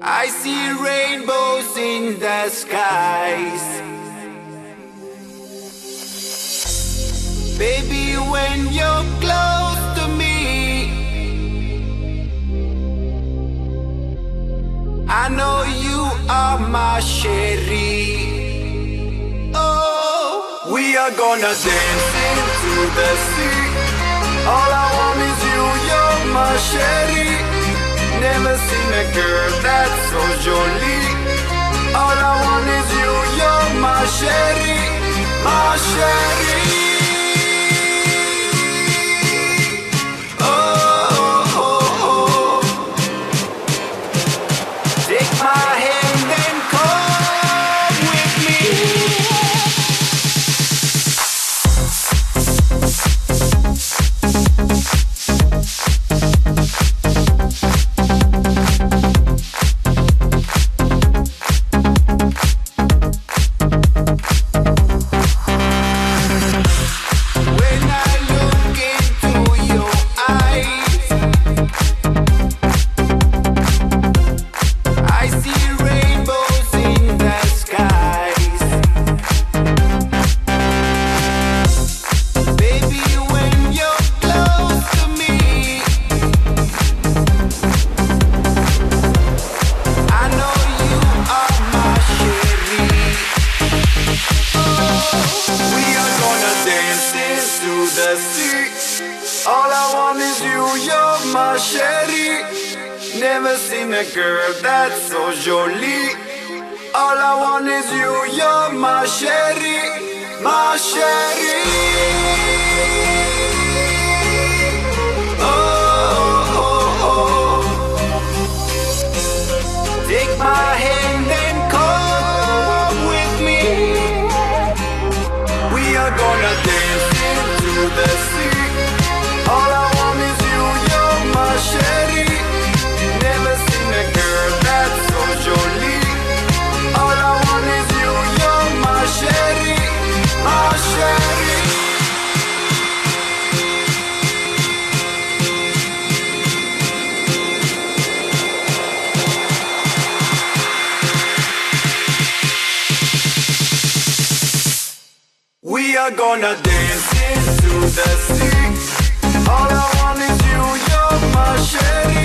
I see rainbows in the skies. Baby, when you're close to me, I know you are my Cherie. Oh, we are gonna dance into the sea. All I want is you, you're my Cherie. Never seen a girl that's so jolie. All I want is you, you're my Cherie, my Cherie. Oh, oh, oh. Take my hand and come with me. All I want is you, you're my Cherie. Never seen a girl that's so jolie. All I want is you, you're my Cherie, my Cherie. Oh, oh, oh. Take my hand and come with me. We are gonna dance into the sea. All I want is you, you're my Cherie. Never seen a girl that's so jolie. All I want is you, you're my Cherie, my Cherie. We are gonna dance into the sea. All I want is you, you're my Cherie.